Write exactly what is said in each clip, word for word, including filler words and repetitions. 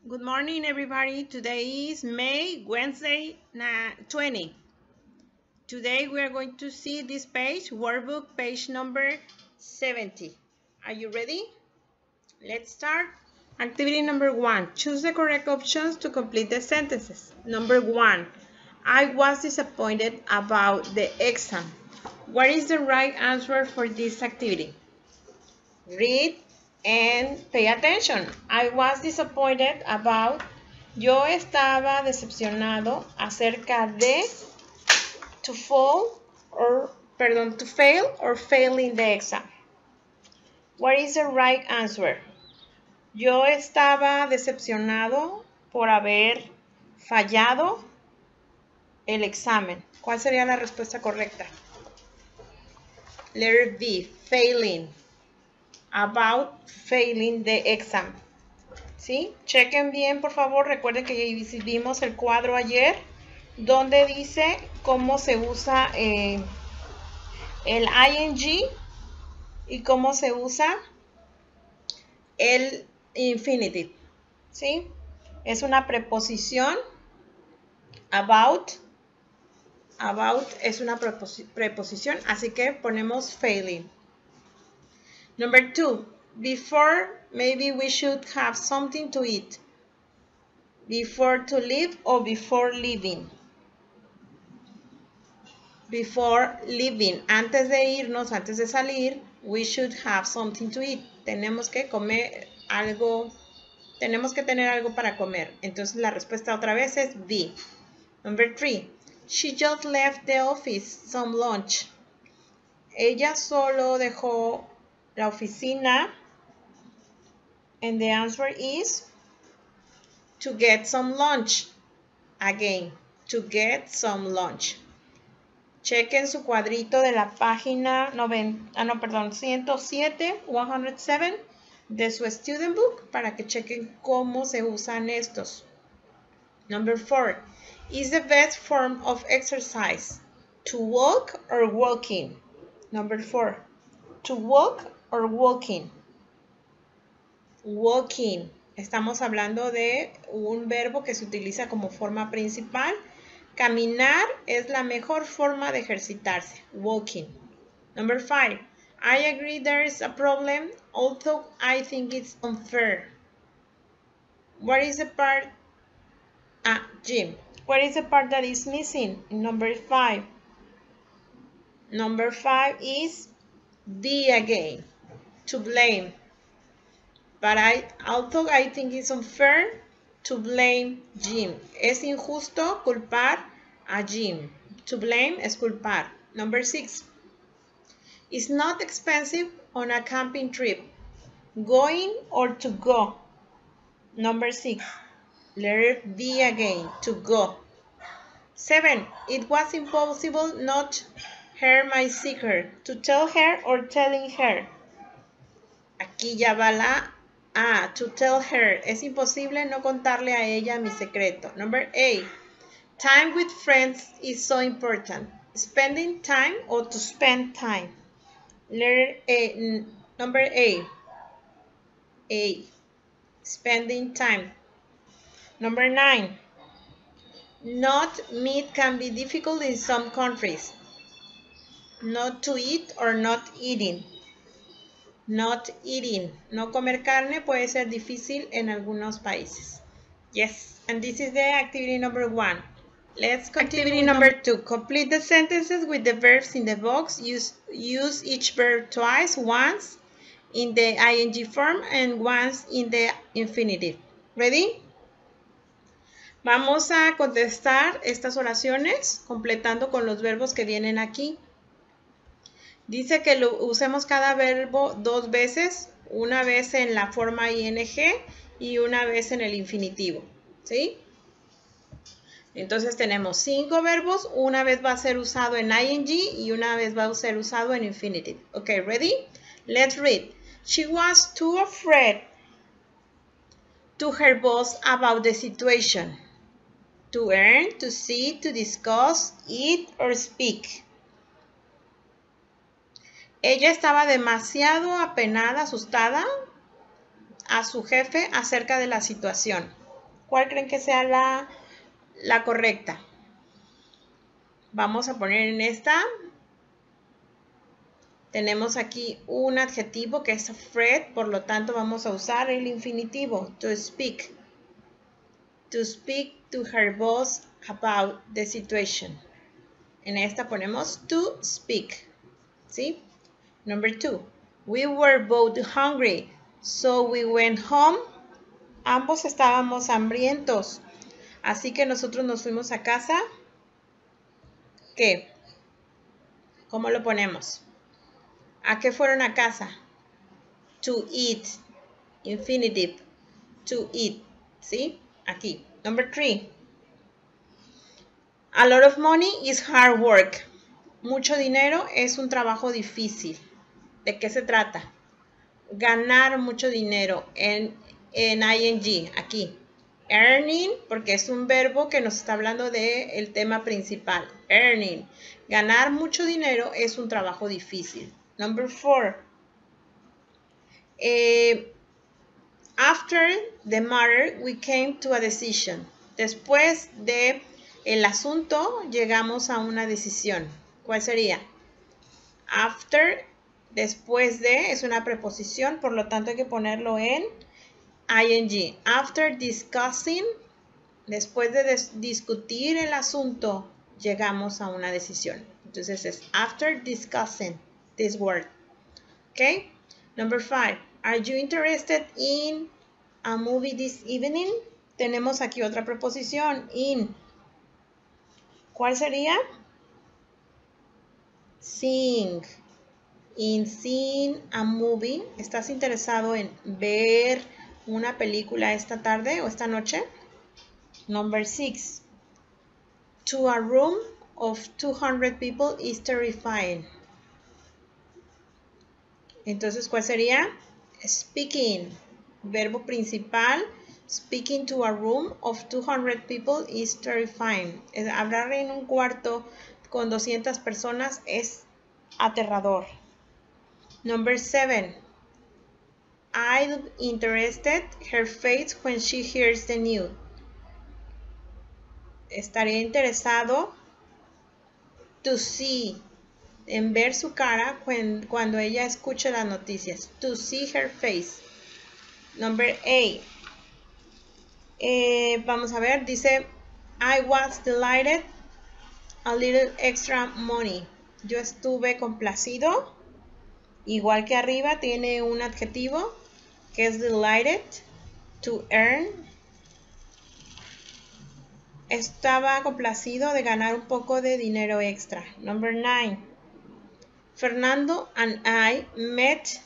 Good morning, everybody. Today is May, Wednesday, twenty. Today we are going to see this page, workbook page number seventy. Are you ready? Let's start. Activity number one. Choose the correct options to complete the sentences. Number one. I was disappointed about the exam. What is the right answer for this activity? Read and pay attention. I was disappointed about. Yo estaba decepcionado acerca de to fall or perdón, to fail or failing the exam. What is the right answer? Yo estaba decepcionado por haber fallado el examen. ¿Cuál sería la respuesta correcta? Letter B, failing. About failing the exam. ¿Sí? Chequen bien, por favor. Recuerden que vimos el cuadro ayer donde dice cómo se usa eh, el ing y cómo se usa el infinitive. ¿Sí? Es una preposición. About. About es una preposición, así que ponemos failing. Number two. Before, maybe we should have something to eat. Before to leave or before leaving. Before leaving. Antes de irnos, antes de salir, we should have something to eat. Tenemos que comer algo, tenemos que tener algo para comer. Entonces la respuesta otra vez es B. Number three. She just left the office, some lunch. Ella solo dejó la oficina. And the answer is to get some lunch. Again, to get some lunch. Chequen su cuadrito de la página noventa, ah, no, perdón, ciento siete, ciento siete de su student book para que chequen cómo se usan estos. Number four. Is the best form of exercise to walk or walking? Number four. To walk or walking? Walking. Estamos hablando de un verbo que se utiliza como forma principal. Caminar es la mejor forma de ejercitarse. Walking. Number five. I agree there is a problem, although I think it's unfair. What is the part? Ah, Jim. What is the part that is missing in number five? Number five is D again. To blame. But I, although I think it's unfair, to blame Jim. Es injusto culpar a Jim. To blame es culpar. Number six. It's not expensive on a camping trip. Going or to go? Number six. Letter D again. To go. Seven. It was impossible not her my secret. To tell her or telling her? Aquí ya va la A, to tell her. Es imposible no contarle a ella mi secreto. Number eight. Time with friends is so important. Spending time or to spend time. Letter A, number eight. A. Spending time. Number nine. Not meat can be difficult in some countries. Not to eat or not eating. Not eating. No comer carne puede ser difícil en algunos países. Yes, and this is the activity number one. Let's continue. Activity number two. Complete the sentences with the verbs in the box. Use, use each verb twice, once in the ing form and once in the infinitive. Ready? Vamos a contestar estas oraciones completando con los verbos que vienen aquí. Dice que lo usemos cada verbo dos veces, una vez en la forma ing y una vez en el infinitivo, ¿sí? Entonces tenemos cinco verbos, una vez va a ser usado en ing y una vez va a ser usado en infinitive. Ok, ready? Let's read. She was too afraid to her boss about the situation. To earn, to see, to discuss, eat, or speak. Ella estaba demasiado apenada, asustada a su jefe acerca de la situación. ¿Cuál creen que sea la, la correcta? Vamos a poner en esta. Tenemos aquí un adjetivo que es afraid, por lo tanto vamos a usar el infinitivo, to speak. To speak to her boss about the situation. En esta ponemos to speak, ¿sí? Number two, we were both hungry, so we went home. Ambos estábamos hambrientos, así que nosotros nos fuimos a casa. ¿Qué? ¿Cómo lo ponemos? ¿A qué fueron a casa? To eat, infinitive, to eat, ¿sí? Aquí. Number three, a lot of money is hard work. Mucho dinero es un trabajo difícil. ¿De qué se trata? Ganar mucho dinero en, en ing, aquí. Earning, porque es un verbo que nos está hablando del tema principal. Earning. Ganar mucho dinero es un trabajo difícil. Number four. Eh, after the matter, we came to a decision. Después de el asunto, llegamos a una decisión. ¿Cuál sería? After, después de, es una preposición, por lo tanto hay que ponerlo en ing. After discussing, después de discutir el asunto, llegamos a una decisión. Entonces es after discussing this word. Okay. Number five. Are you interested in a movie this evening? Tenemos aquí otra preposición, in. ¿Cuál sería? Seeing. In seeing a movie. ¿Estás interesado en ver una película esta tarde o esta noche? Number six. To a room of two hundred people is terrifying. Entonces, ¿cuál sería? Speaking. Verbo principal. Speaking to a room of two hundred people is terrifying. Hablar en un cuarto con doscientas personas es aterrador. Number seven. I'm interested her face when she hears the news. Estaría interesado to see, en ver su cara when, cuando ella escuche las noticias. To see her face. Number eight. Eh, vamos a ver, dice I was delighted, a little extra money. Yo estuve complacido. Igual que arriba tiene un adjetivo que es delighted, to earn. Estaba complacido de ganar un poco de dinero extra. Number nine. Fernando and I met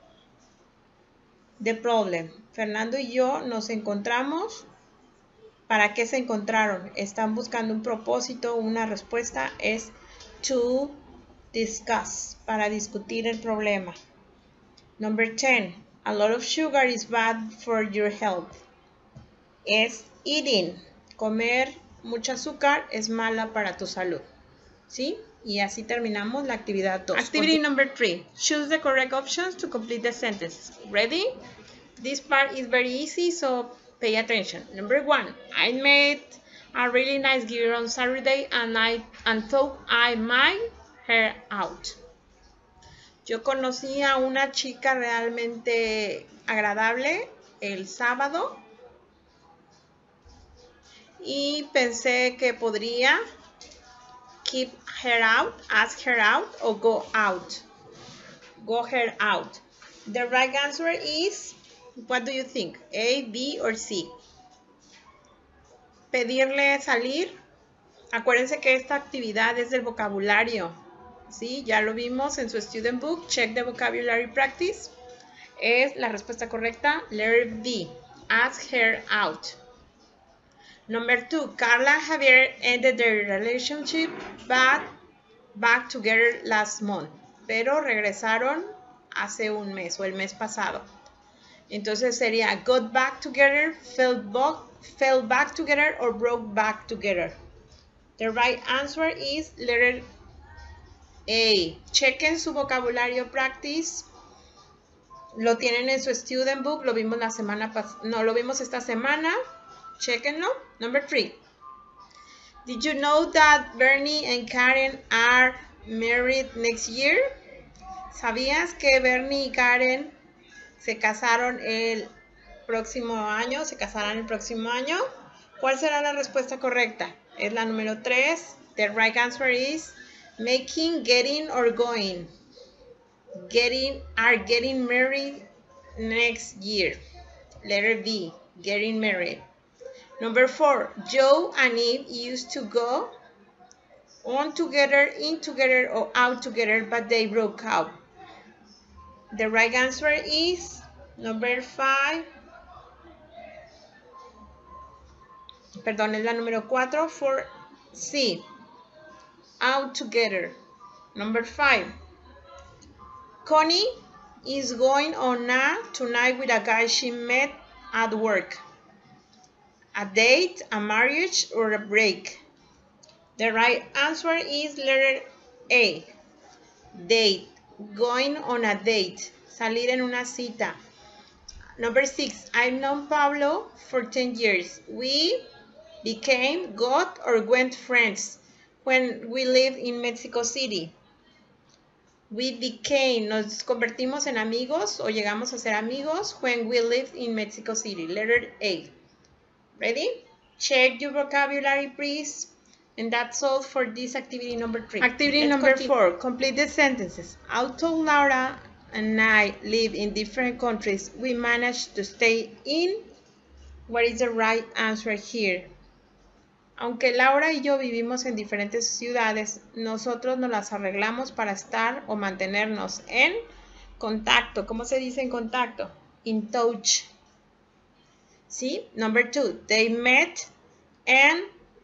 the problem. Fernando y yo nos encontramos. ¿Para qué se encontraron? Están buscando un propósito, una respuesta. Es to discuss, para discutir el problema. Number ten. A lot of sugar is bad for your health. Es eating. Comer mucho azúcar es mala para tu salud. ¿Sí? Y así terminamos la actividad dos. Activity number three. Choose the correct options to complete the sentences. Ready? This part is very easy, so pay attention. Number one. I met a really nice girl on Saturday and I and thought I might her out. Yo conocí a una chica realmente agradable el sábado y pensé que podría keep her out, ask her out o go out. Go her out. The right answer is, what do you think? A, B or C? Pedirle salir. Acuérdense que esta actividad es del vocabulario. ¿Sí? Ya lo vimos en su student book. Check the vocabulary practice. Es la respuesta correcta. Letter B. Ask her out. Number two. Carla and Javier ended their relationship but back together last month. Pero regresaron hace un mes o el mes pasado. Entonces sería got back together, fell back, fell back together or broke back together. The right answer is letter A. Chequen su vocabulario practice. Lo tienen en su student book. Lo vimos la semana pasada. No, lo vimos esta semana. Chequenlo. Number three. Did you know that Bernie and Karen are married next year? ¿Sabías que Bernie y Karen se casaron el próximo año? ¿Se casarán el próximo año? ¿Cuál será la respuesta correcta? Es la número tres. The right answer is making, getting, or going. Getting, are getting married next year. Letter B, getting married. Number four, Joe and Eve used to go on together, in together, or out together, but they broke up. The right answer is number five. Perdón, es la número cuatro for C. Out together. Number five. Connie is going on a tonight with a guy she met at work. A date, a marriage, or a break? The right answer is letter A. Date. Going on a date. Salir en una cita. Number six. I've known Pablo for ten years. We became, got, or went friends when we lived in Mexico City. We became, nos convertimos en amigos o llegamos a ser amigos when we lived in Mexico City. Letter A. Ready? Check your vocabulary, please. And that's all for this activity number three. Activity Let's number continue. four. Complete the sentences. Although Laura and I live in different countries, we managed to stay in. What is the right answer here? Aunque Laura y yo vivimos en diferentes ciudades, nosotros nos las arreglamos para estar o mantenernos en contacto. ¿Cómo se dice en contacto? In touch. ¿Sí? Number two. They met and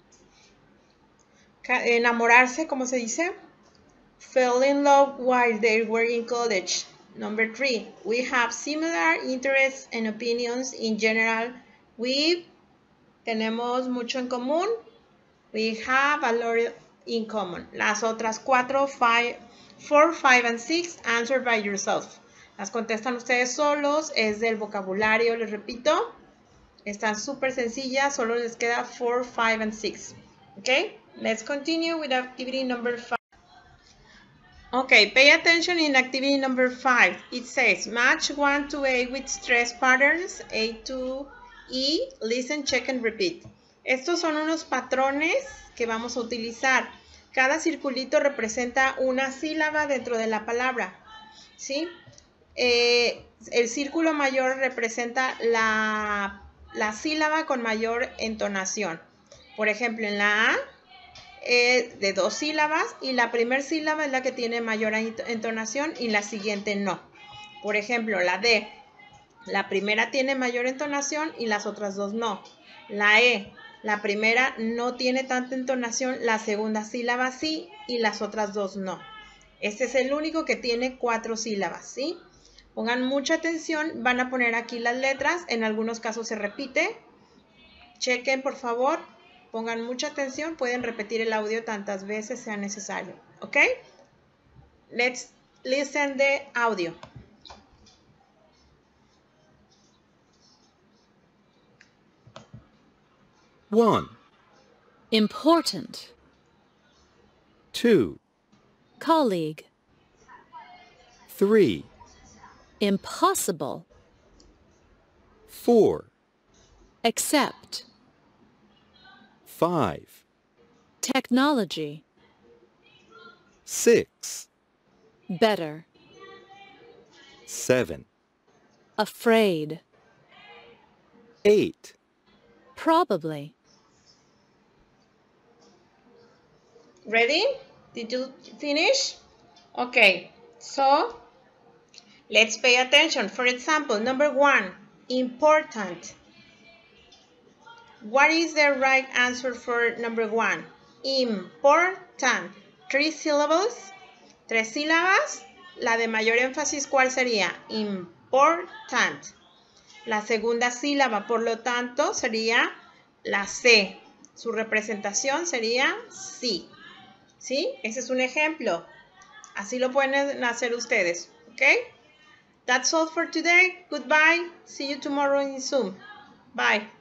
enamorarse, ¿cómo se dice? Fell in love while they were in college. Number three. We have similar interests and opinions in general. We tenemos mucho en común. We have a lot in common. Las otras cuatro, five, four, five, and six, answer by yourself. Las contestan ustedes solos. Es del vocabulario, les repito. Están súper sencillas. Solo les queda four, five, and six. Okay? Let's continue with activity number five. Okay, pay attention in activity number five. It says, match one to eight with stress patterns, A to E, listen, check, and repeat. Estos son unos patrones que vamos a utilizar. Cada circulito representa una sílaba dentro de la palabra, ¿sí? Eh, el círculo mayor representa la, la sílaba con mayor entonación. Por ejemplo, en la A, eh, de dos sílabas, y la primera sílaba es la que tiene mayor entonación y la siguiente no. Por ejemplo, la D, la primera tiene mayor entonación y las otras dos no. La E, la primera no tiene tanta entonación, la segunda sílaba sí y las otras dos no. Este es el único que tiene cuatro sílabas, ¿sí? Pongan mucha atención, van a poner aquí las letras, en algunos casos se repite. Chequen, por favor, pongan mucha atención, pueden repetir el audio tantas veces sea necesario, ¿ok? Let's listen the audio. One. Important. Two. Colleague. Three. Impossible. Four. Accept. Five. Technology. Six. Better. Seven. Afraid. Eight. Probably. Ready? Did you finish? Okay, so let's pay attention. For example, number one, important. What is the right answer for number one? Important. Three syllables. Tres sílabas. La de mayor énfasis, ¿cuál sería? Important. La segunda sílaba, por lo tanto, sería la C. Su representación sería sí. ¿Sí? Ese es un ejemplo. Así lo pueden hacer ustedes. ¿Ok? That's all for today. Goodbye. See you tomorrow in Zoom. Bye.